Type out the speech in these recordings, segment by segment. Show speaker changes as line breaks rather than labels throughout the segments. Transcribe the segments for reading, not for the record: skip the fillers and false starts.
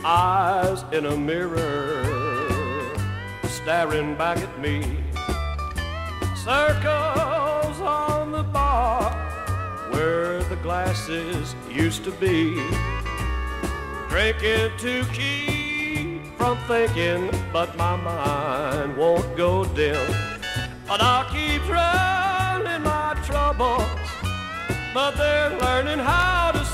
eyes in a mirror staring back at me. Circles on the bar where the glasses used to be. Drinking to keep from thinking, but my mind won't go dim. But I'll keep drowning my troubles, but they're learning how to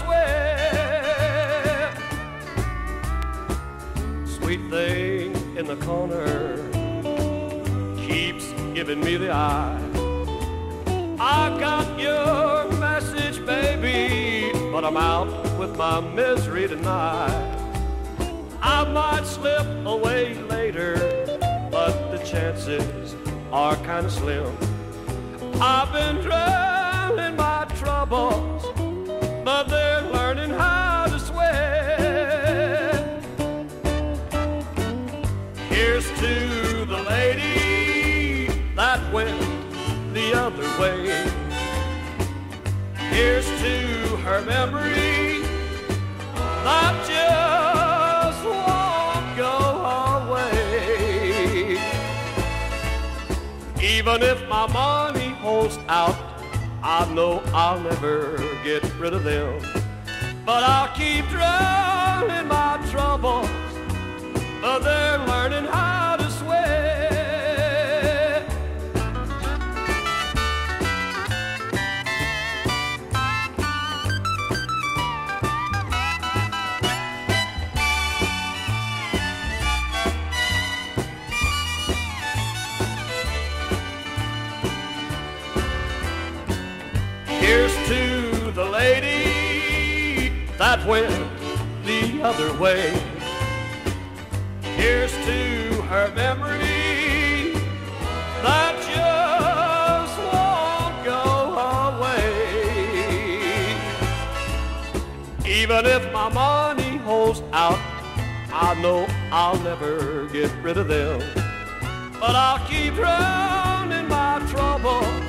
swim. Sweet thing in the corner keeps giving me the eye. I got your message, baby, but I'm out with my misery tonight. I might slip away later, but the chances are kind of slim. I've been drowning my troubles, but they're learning how to swim. Here's to the lady that went the other way. Here's to her memory that just won't go away. Even if my money holds out, I know I'll never get rid of them. But I'll keep drowning my troubles, but they're learning how to swim. Here's to the lady that went the other way. Here's to her memory that just won't go away. Even if my money holds out, I know I'll never get rid of them. But I'll keep drowning my troubles,